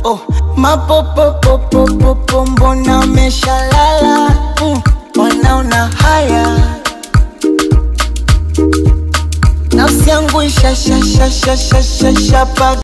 Oh, mapopopopopopo mbona umeshalala? Wanaona haya nafsi yangu ishashashashashashapa